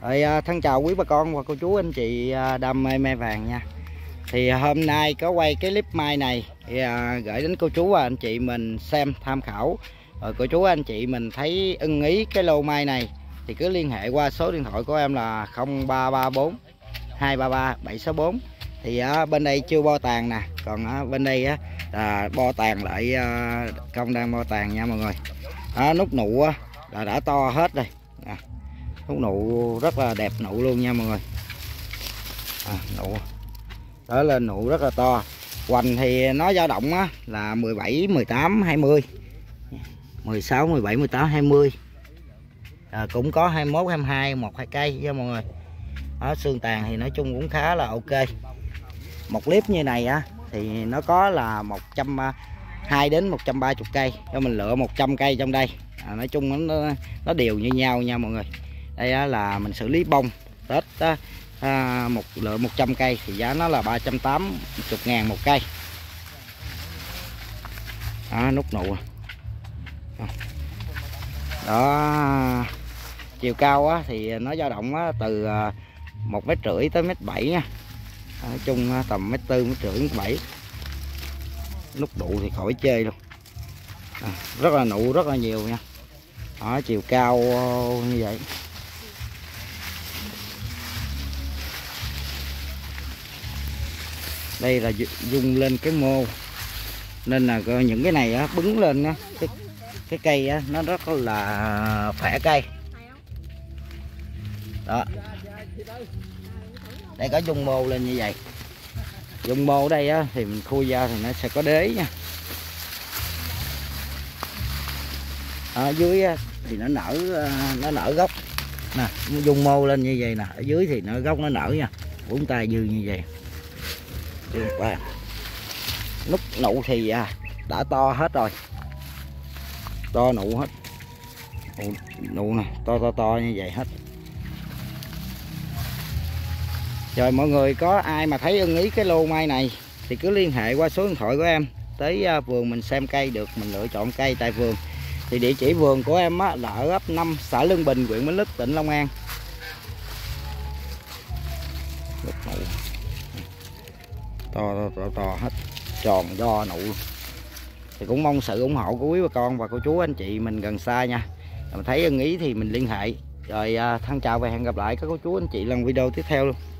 Rồi thân chào quý bà con và cô chú anh chị đam mê mai vàng nha. Thì hôm nay có quay cái clip mai này thì gửi đến cô chú và anh chị mình xem tham khảo. Rồi cô chú anh chị mình thấy ưng ý cái lô mai này thì cứ liên hệ qua số điện thoại của em là 0334 233 764. Thì bên đây chưa bo tàn nè, còn bên đây là bo tàn lại, công đang bo tàn nha mọi người. Nút nụ là đã to hết rồi nè. Nút nụ rất là đẹp nụ luôn nha mọi người. Nụ đó lên nụ rất là to. Hoành thì nó dao động là 17, 18, 20, 16, 17, 18, 20. Cũng có 21, 22, 1, 2 cây nha mọi người. Xương tàn thì nói chung cũng khá là ok. Một clip như này thì nó có là 120 đến 130 cây, cho mình lựa 100 cây trong đây. Nói chung nó đều như nhau nha mọi người. Đây là mình xử lý bông Tết lựa 100 cây thì giá nó là 380.000 một cây. Nút nụ đó. Chiều cao thì nó dao động từ 1,5 m tới 1,7 m nha. Nói chung tầm 1,4 m, 1,5 m, 1,7 m. Nút nụ thì khỏi chơi luôn. Rất là nụ rất là nhiều nha. Chiều cao như vậy. Đây là dung lên cái mô nên là những cái này bứng lên cái cây nó rất là khỏe cây đó. Đây có dung mô lên như vậy. Dung mô ở đây thì mình khui ra thì nó sẽ có đế nha. Ở dưới thì nó nở gốc nè, dung mô lên như vậy nè. Ở dưới thì nó gốc nó nở nha, 4 tay dư như vậy. Nút nụ thì đã to hết rồi, to nụ hết. Nụ nè, to như vậy hết. Rồi mọi người có ai mà thấy ưng ý cái lô mai này thì cứ liên hệ qua số điện thoại của em tới vườn mình xem cây được, mình lựa chọn cây tại vườn. Thì địa chỉ vườn của em là ở ấp 5 xã Lương Bình, huyện Bến Lức, tỉnh Long An. To hết, tròn do nụ. Thì cũng mong sự ủng hộ của quý bà con và cô chú anh chị mình gần xa nha. Mà thấy ưng ý thì mình liên hệ. Rồi thân chào và hẹn gặp lại các cô chú anh chị lần video tiếp theo luôn.